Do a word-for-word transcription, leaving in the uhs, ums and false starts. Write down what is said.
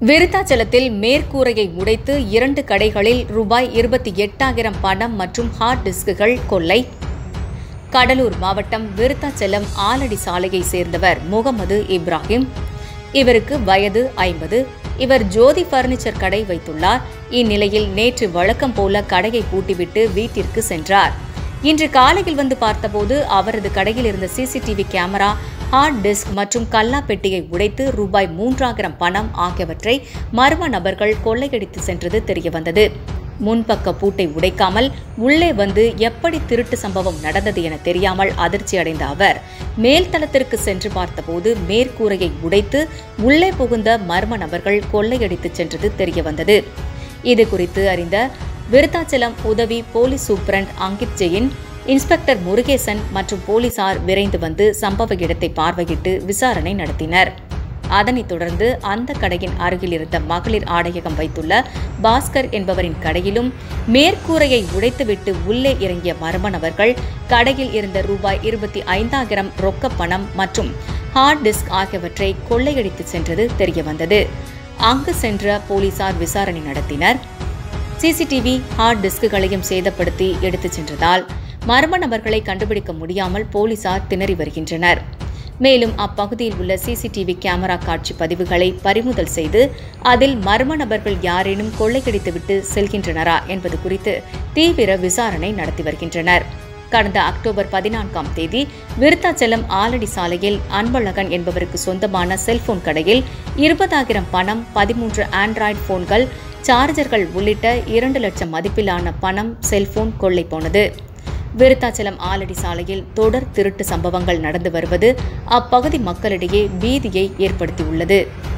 விருத்தாச்சலத்தில் மேற்கூரையை உடைத்து இரண்டு கடைகளில் ரூபாய் இருபத்தி எட்டாயிரம் பணம் மற்றும் ஹார்ட் டிஸ்குகள் கொள்ளை. கடலூர் மாவட்டம் விருத்தாச்சலம் ஆலடி சாலையை சேர்ந்தவர் முகமது இப்ராஹிம். இவருக்கு வயது ஐம்பது. இவர் ஜோதி பர்னிச்சர் கடை வைத்துள்ளார். இந்நிலையில் நேற்று வழக்கம் போல கடையை பூட்டிவிட்டு வீட்டிற்கு சென்றார். இன்று காலையில் வந்து பார்த்தபோது அவரது கடையில் இருந்த சிசிடிவி கேமரா, ஹார்ட் டிஸ்க் மற்றும் கல்லா பெட்டியை உடைத்து ரூபாய் மூன்றாயிரம் பணம் ஆகியவற்றை மர்ம நபர்கள் கொள்ளையடித்து சென்றது தெரியவந்தது. முன்பக்க பூட்டை உடைக்காமல் உள்ளே வந்து எப்படி திருட்டு சம்பவம் நடந்தது என தெரியாமல் அதிர்ச்சி அடைந்த அவர் மேல்தளத்திற்கு சென்று பார்த்தபோது மேற்கூரையை உடைத்து உள்ளே புகுந்த மர்ம நபர்கள் கொள்ளையடித்து சென்றது தெரியவந்தது. இதுகுறித்து அறிந்த விருத்தாச்சலம் உதவி police superintendent Ankit Jain, inspector Murugesan மற்றும் போலீசார் விரைந்து வந்து சம்பவ இடத்தை பார்வையிட்டு விசாரணை நடத்தினர். அதனைத் தொடர்ந்து அந்த கடையின் அருகில் இருந்த மகளிர் ஆடையகம் வைத்துள்ள பாஸ்கர் என்பவரின் கடையிலும் மேற்கூரையை உடைத்துவிட்டு உள்ளே இறங்கிய மர்ம நபர்கள் கடையில் இருந்த ரூபாய் இருபத்தி ஐந்தாயிரம் ரொக்க பணம் மற்றும் ஹார்ட் டிஸ்க் ஆகியவற்றை கொள்ளையடித்து சென்றது தெரியவந்தது. அங்கு சென்ற போலீசார் விசாரணை நடத்தினர். சிசிடிவி, ஹார்ட் டிஸ்குகளையும் சேதப்படுத்தி எடுத்துச் சென்றதால் மர்ம நபர்களை கண்டுபிடிக்க முடியாமல் போலீசார் திணறி வருகின்றனர். மேலும் அப்பகுதியில் உள்ள சிசிடிவி கேமரா காட்சி பதிவுகளை பறிமுதல் செய்து அதில் மர்ம நபர்கள் யாரேனும் கொள்ளையடித்துவிட்டு செல்கின்றனரா என்பது குறித்து தீவிர விசாரணை நடத்தி வருகின்றனர். கடந்த அக்டோபர் பதினான்காம் தேதி விருத்தாச்சலம் ஆலடி சாலையில் அன்பழகன் என்பவருக்கு சொந்தமான செல்போன் கடையில் இருபதாயிரம் பணம், பதிமூன்று ஆண்ட்ராய்டு போன்கள், சார்ஜர்கள் உள்ளிட்ட இரண்டு லட்சம் மதிப்பிலான பணம், செல்போன் கொள்ளை போனது. விருத்தாச்சலம் ஆலடி சாலையில் தொடர் திருட்டு சம்பவங்கள் நடந்து வருவது அப்பகுதி மக்களிடையே பீதியை ஏற்படுத்தியுள்ளது.